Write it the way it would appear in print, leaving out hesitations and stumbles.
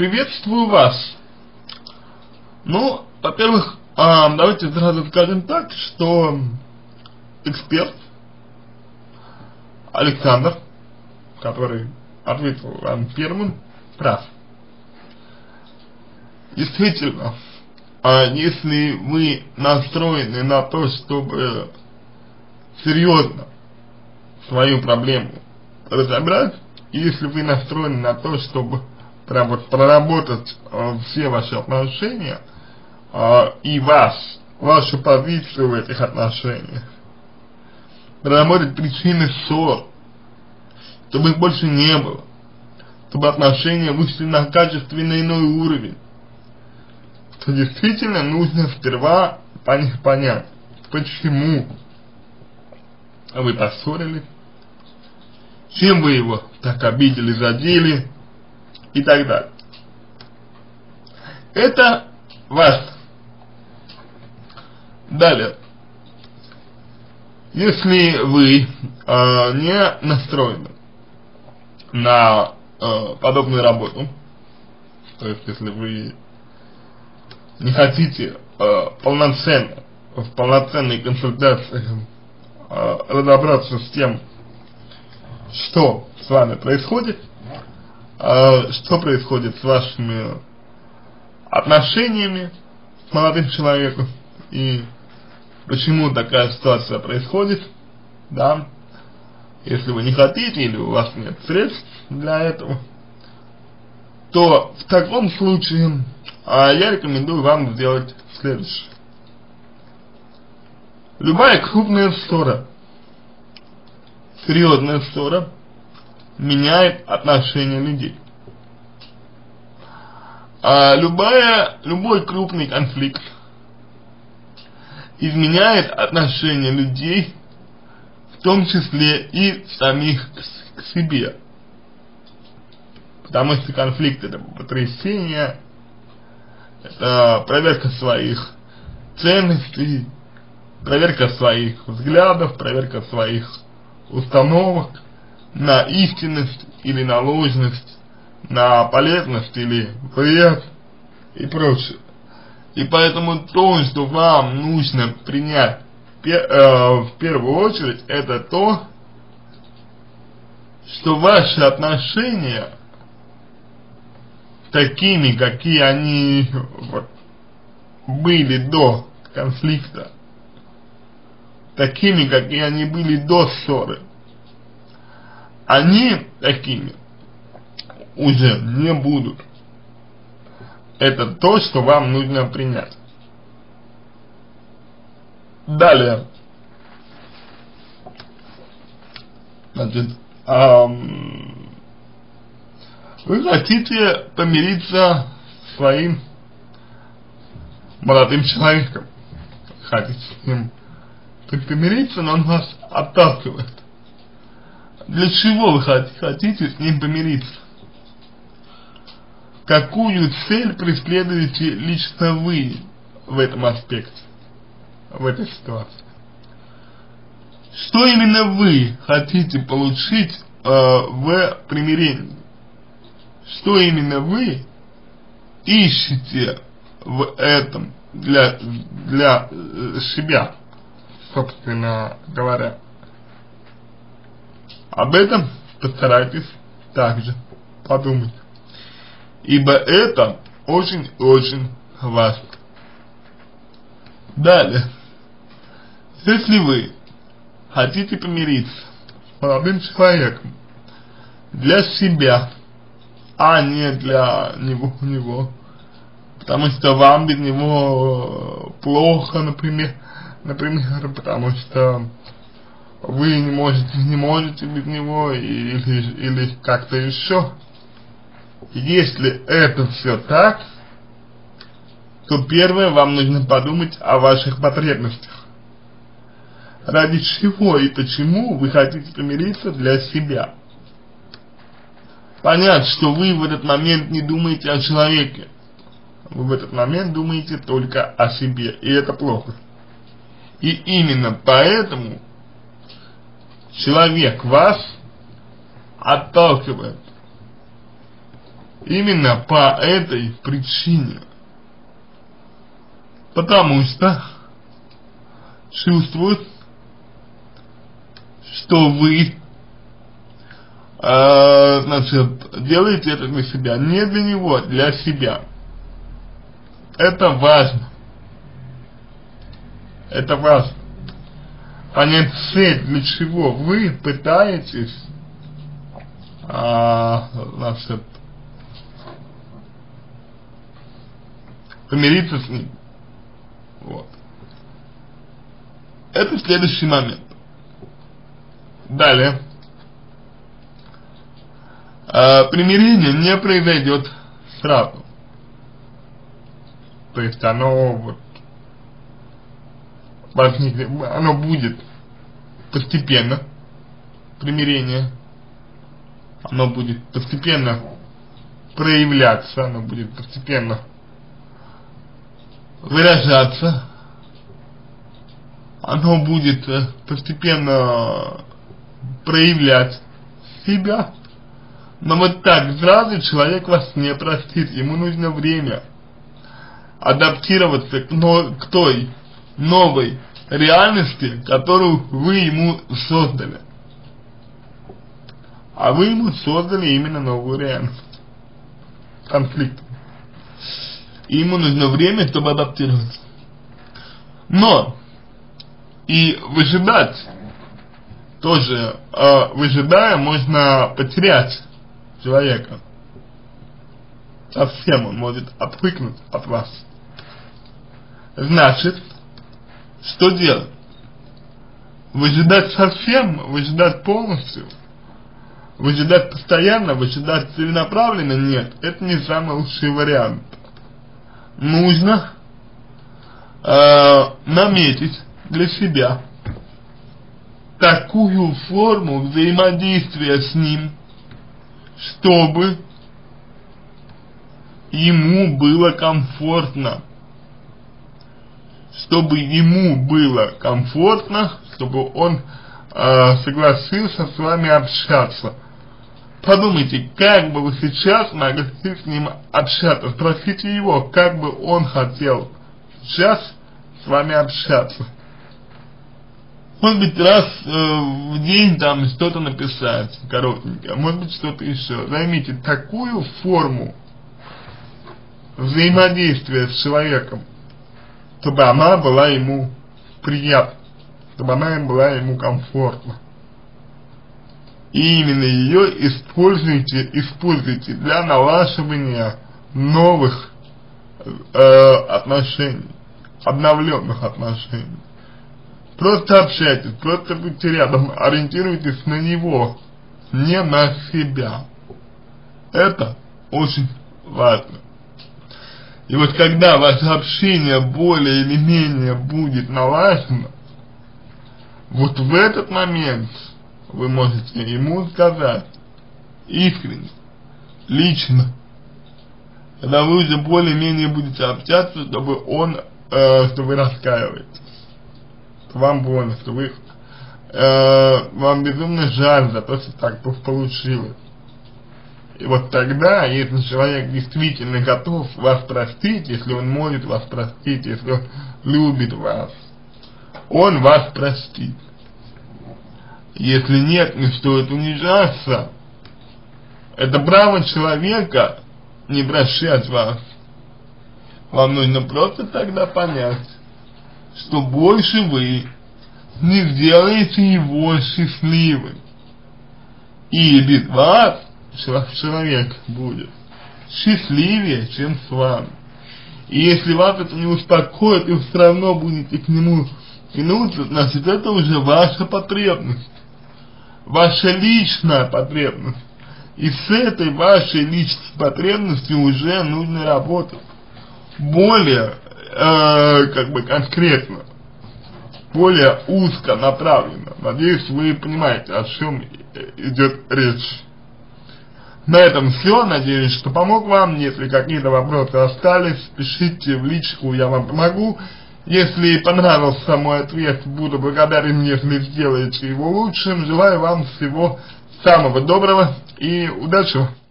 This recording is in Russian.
Приветствую вас. Ну, во-первых, давайте сразу скажем так, что эксперт Александр, который ответил вам первым, прав. Действительно, если вы настроены на то, чтобы серьезно свою проблему разобрать, и если вы настроены на то, чтобы прям вот проработать все ваши отношения и вашу позицию в этих отношениях, проработать причины ссор, чтобы их больше не было, чтобы отношения вышли на качественно иной уровень, то действительно нужно сперва понять, почему вы поссорились, чем вы его так обидели, задели и так далее. Это важно. Далее. Если вы не настроены на подобную работу, то есть если вы не хотите в полноценной консультации разобраться с тем, что с вами происходит, что происходит с вашими отношениями с молодым человеком и почему такая ситуация происходит, да, если вы не хотите или у вас нет средств для этого, то в таком случае я рекомендую вам сделать следующее. Любая крупная ссора, серьезная ссора меняет отношение людей. Любой крупный конфликт изменяет отношение людей, в том числе и самих к себе. Потому что конфликт — это потрясение, это проверка своих ценностей, проверка своих взглядов, проверка своих установок на истинность или на ложность, на полезность или вред и прочее. И поэтому то, что вам нужно принять в первую очередь, это то, что ваши отношения такими, какие они были до конфликта, такими, какие они были до ссоры, они такими уже не будут. Это то, что вам нужно принять. Далее. Значит, вы хотите помириться со своим молодым человеком. Хотите с ним помириться, но он вас отталкивает. Для чего вы хотите с ним помириться? Какую цель преследуете лично вы в этом аспекте, в этой ситуации? Что именно вы хотите получить в примирении? Что именно вы ищете в этом для себя, собственно говоря? Об этом постарайтесь также подумать, ибо это очень-очень важно. Далее, если вы хотите помириться с молодым человеком для себя, а не для него, потому что вам без него плохо, например, потому что вы не можете без него или как-то еще. Если это все так, то первое, вам нужно подумать о ваших потребностях. Ради чего и почему вы хотите помириться для себя. Понять, что вы в этот момент не думаете о человеке. Вы в этот момент думаете только о себе, и это плохо. И именно поэтому человек вас отталкивает. именно по этой причине. Потому что чувствует, что вы, значит, делаете это для себя, не для него, для себя. Это важно. Это важно. Понять цель, для чего вы пытаетесь, значит, помириться с ним. Вот. Это следующий момент. Далее. Примирение не произойдет сразу. То есть оно вот возникнет, оно будет постепенно, примирение, оно будет постепенно проявляться, оно будет постепенно выражаться, оно будет постепенно проявлять себя. Но вот так сразу человек вас не простит, ему нужно время адаптироваться к той новой реальности, которую вы ему создали. А вы ему создали именно новую реальность. Конфликт. И ему нужно время, чтобы адаптироваться. Но и выжидать тоже, выжидая, можно потерять человека. Совсем он может отвыкнуть от вас. Значит, что делать? Выжидать совсем, выжидать полностью, выжидать постоянно, выжидать целенаправленно? Нет, это не самый лучший вариант. Нужно наметить для себя такую форму взаимодействия с ним, чтобы ему было комфортно. Чтобы ему было комфортно, чтобы он согласился с вами общаться. Подумайте, как бы вы сейчас могли с ним общаться. Спросите его, как бы он хотел сейчас с вами общаться. Может быть, раз в день там что-то написать коротенькое, может быть, что-то еще. Займите такую форму взаимодействия с человеком, чтобы она была ему приятна, чтобы она была ему комфортна. И именно ее используйте для налаживания новых отношений, обновленных отношений. Просто общайтесь, просто будьте рядом, ориентируйтесь на него, не на себя. Это очень важно. И вот когда ваше общение более или менее будет налажено, вот в этот момент вы можете ему сказать искренне, лично, когда вы уже более-менее будете общаться, чтобы что вы раскаиваетесь, что вам больно, что вам безумно жаль за то, что так получилось. И вот тогда, если человек действительно готов вас простить, если он может вас простить, если он любит вас, он вас простит. Если нет, не стоит унижаться. Это право человека не прощать вас. Вам нужно просто тогда понять, что больше вы не сделаете его счастливым. И без вас человек будет счастливее, чем с вами. И если вас это не успокоит, и вы все равно будете к нему тянуться, значит, это уже ваша потребность. Ваша личная потребность. И с этой вашей личной потребностью уже нужно работать. Более, конкретно. Более узко направленно. Надеюсь, вы понимаете, о чем идет речь. На этом все. Надеюсь, что помог вам. Если какие-то вопросы остались, пишите в личку, я вам помогу. Если понравился мой ответ, буду благодарен, если сделаете его лучшим. Желаю вам всего самого доброго и удачи!